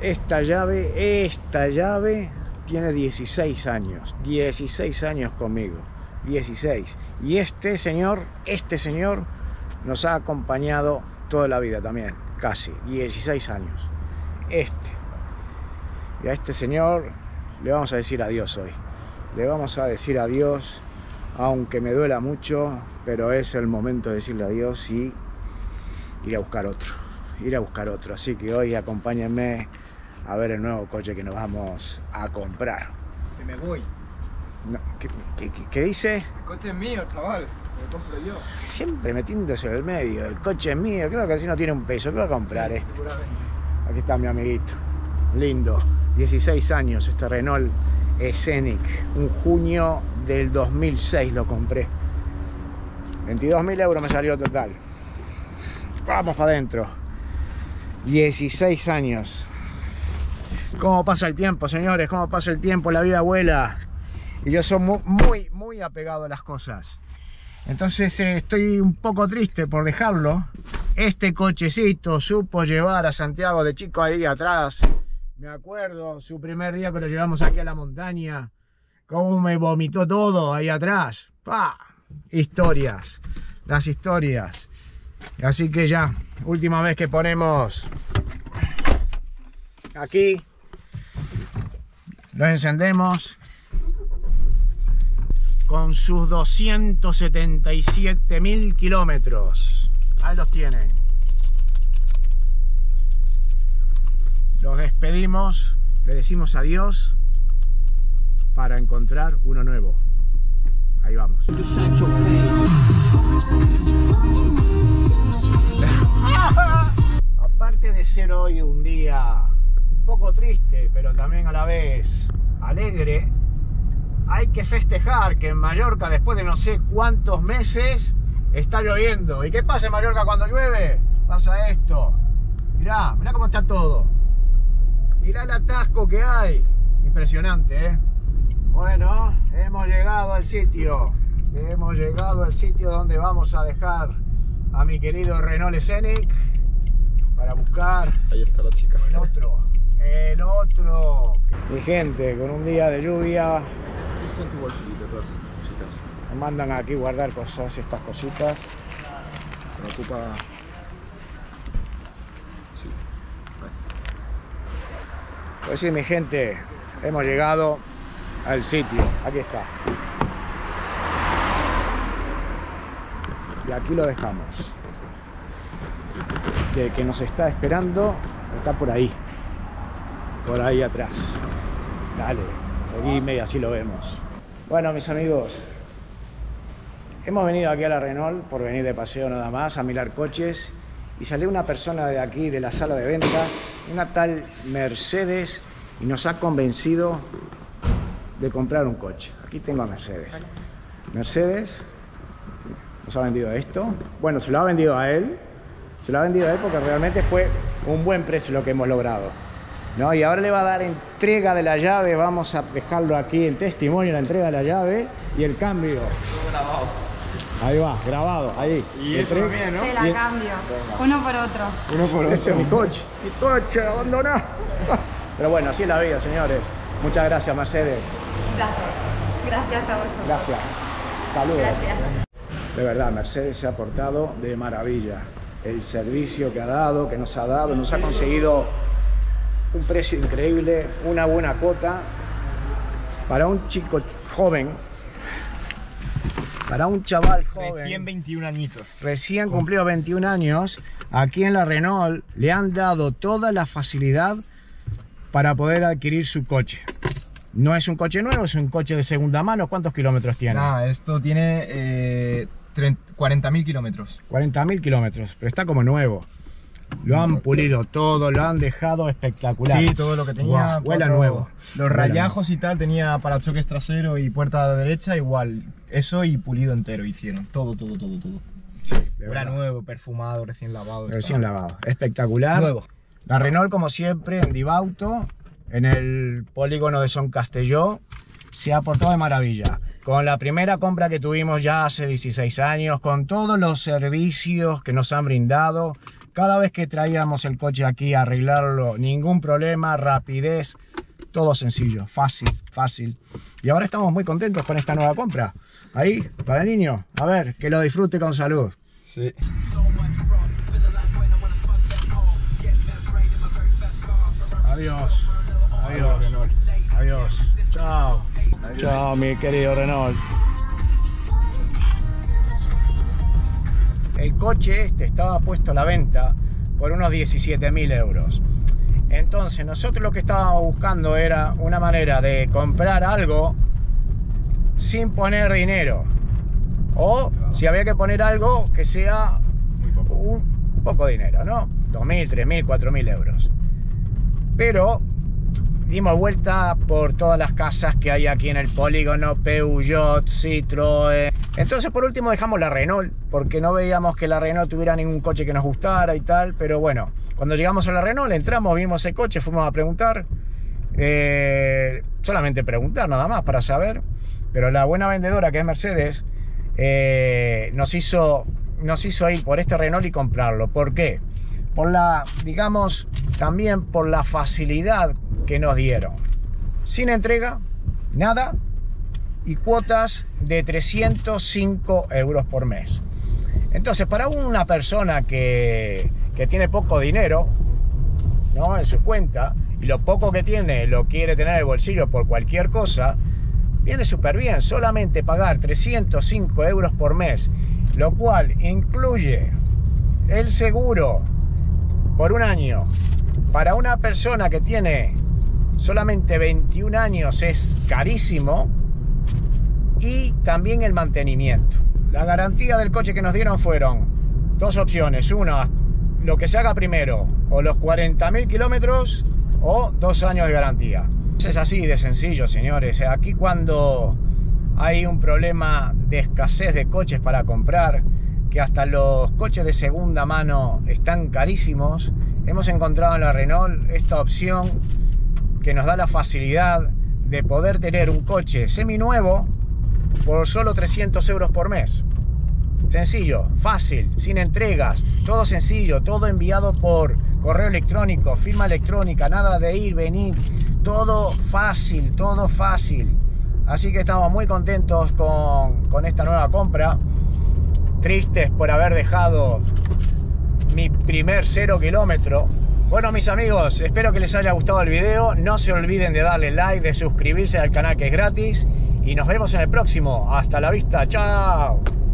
esta llave tiene 16 años. 16 años conmigo. 16. Y este señor nos ha acompañado toda la vida también. Casi 16 años. Y a este señor le vamos a decir adiós hoy. Le vamos a decir adiós, aunque me duela mucho, pero es el momento de decirle adiós y ir a buscar otro. Así que hoy acompáñenme a ver el nuevo coche que nos vamos a comprar. Que me voy. No, ¿qué dice? El coche es mío, chaval. Lo compro yo. Siempre metiéndose en el medio. El coche es mío. Creo que así no tiene un peso. ¿Qué va a comprar sí, este? Seguramente. Aquí está mi amiguito. Lindo. 16 años este Renault Scenic. Un junio del 2006 lo compré. 22.000 euros me salió total. Vamos para adentro. 16 años. ¿Cómo pasa el tiempo, señores? ¿Cómo pasa el tiempo? La vida vuela. Y yo soy muy apegado a las cosas. Entonces estoy un poco triste por dejarlo. Este cochecito supo llevar a Santiago de chico ahí atrás. Me acuerdo su primer día que lo llevamos aquí a la montaña. Cómo me vomitó todo ahí atrás. ¡Pah! Historias. Las historias. Así que ya, última vez que ponemos aquí. Lo encendemos. Con sus 277.000 kilómetros. Ahí los tienen. Los despedimos, le decimos adiós para encontrar uno nuevo. Ahí vamos. Aparte de ser hoy un día un poco triste, pero también a la vez alegre, hay que festejar que en Mallorca, después de no sé cuántos meses, está lloviendo. ¿Y qué pasa en Mallorca cuando llueve? Pasa esto. Mirá cómo está todo. Mirá el atasco que hay. Impresionante, ¿eh? Bueno, hemos llegado al sitio. Hemos llegado al sitio donde vamos a dejar a mi querido Renault Scenic para buscar... Ahí está la chica. El otro. Mi gente, con un día de lluvia... Esto en tu bolsillito, todas estas cositas. Me mandan aquí guardar estas cositas. Me ocupa... Sí. Pues sí, mi gente, hemos llegado al sitio. Aquí está. Y aquí lo dejamos. Que nos está esperando está por ahí atrás. Dale, seguime y así lo vemos. Bueno, mis amigos, hemos venido aquí a la Renault por venir de paseo nada más, a mirar coches, y salió una persona de aquí, de la sala de ventas, una tal Mercedes, y nos ha convencido de comprar un coche. Aquí tengo a Mercedes. Mercedes nos ha vendido esto. Bueno, se lo ha vendido a él. Se lo ha vendido a él porque realmente fue un buen precio lo que hemos logrado, ¿no? Y ahora le va a dar entrega de la llave. Vamos a dejarlo aquí en testimonio, la entrega de la llave y el cambio. Grabado. Ahí va, grabado, ahí. Y esto también, ¿no? Te la cambio. Uno por otro. Uno por otro. Ese es mi coche abandonado. Pero bueno, así es la vida, señores. Muchas gracias, Mercedes. Gracias a vosotros. Gracias. Saludos. Gracias. De verdad, Mercedes se ha portado de maravilla. El servicio que ha dado, que nos ha dado, nos ha conseguido un precio increíble, una buena cuota para un chico joven, para un chaval joven. Recién 21 añitos. Recién cumplido 21 años. Aquí en la Renault le han dado toda la facilidad para poder adquirir su coche. No es un coche nuevo, es un coche de segunda mano. ¿Cuántos kilómetros tiene? Nada, esto tiene 40.000 kilómetros. 40.000 kilómetros, pero está como nuevo. Lo han pulido todo, lo han dejado espectacular. Sí, todo lo que tenía. Wow, huele nuevo. Los rayajos y tal, tenía parachoques trasero y puerta de derecha, igual. Eso y pulido entero hicieron. Todo. Sí, Era nuevo, perfumado, recién lavado. Recién lavado. Espectacular. Nuevo. La Renault, como siempre, en Dibauto, en el polígono de Son Castelló, se ha portado de maravilla. Con la primera compra que tuvimos ya hace 16 años, con todos los servicios que nos han brindado, Cada vez que traíamos el coche aquí a arreglarlo, ningún problema, rapidez, todo sencillo, fácil, fácil. Y ahora estamos muy contentos con esta nueva compra. Ahí, para el niño, a ver, que lo disfrute con salud. Sí. Adiós, adiós, Renault. Adiós, chao. Adiós. Chao, mi querido Renault. El coche este estaba puesto a la venta por unos 17.000 euros. Entonces nosotros lo que estábamos buscando era una manera de comprar algo sin poner dinero. O si había que poner algo que sea un poco dinero, ¿no? 2.000, 3.000, 4.000 euros. Pero dimos vuelta por todas las casas que hay aquí en el polígono, Peugeot, Citroën. Entonces por último dejamos la Renault, porque no veíamos que la Renault tuviera ningún coche que nos gustara y tal. Pero bueno, cuando llegamos a la Renault, entramos, vimos el coche, fuimos a preguntar. Solamente preguntar nada más para saber. Pero la buena vendedora, que es Mercedes, nos hizo ir por este Renault y comprarlo. ¿Por qué? Por la, digamos, también por la facilidad que nos dieron. Sin entrega, nada, y cuotas de 305 euros por mes. Entonces, para una persona que tiene poco dinero, ¿no?, en su cuenta, y lo poco que tiene lo quiere tener en el bolsillo por cualquier cosa, viene súper bien. Solamente pagar 305 euros por mes, lo cual incluye el seguro por un año. Para una persona que tiene solamente 21 años es carísimo. Y también el mantenimiento. La garantía del coche que nos dieron fueron dos opciones. Una, lo que se haga primero, o los 40.000 kilómetros o 2 años de garantía. Es así de sencillo, señores. Aquí cuando hay un problema de escasez de coches para comprar, que hasta los coches de segunda mano están carísimos, hemos encontrado en la Renault esta opción que nos da la facilidad de poder tener un coche seminuevo por solo 300 euros por mes. Sencillo, fácil, sin entregas, todo sencillo, todo enviado por correo electrónico, firma electrónica, nada de ir, venir, todo fácil, todo fácil. Así que estamos muy contentos con esta nueva compra. Tristes por haber dejado mi primer 0 kilómetro. Bueno, mis amigos, espero que les haya gustado el video. No se olviden de darle like, de suscribirse al canal, que es gratis. Y nos vemos en el próximo. Hasta la vista, chao.